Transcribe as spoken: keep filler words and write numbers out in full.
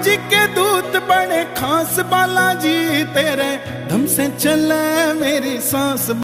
जी के दूत बड़े खास बालाजी, तेरे धम से चले मेरी सांस।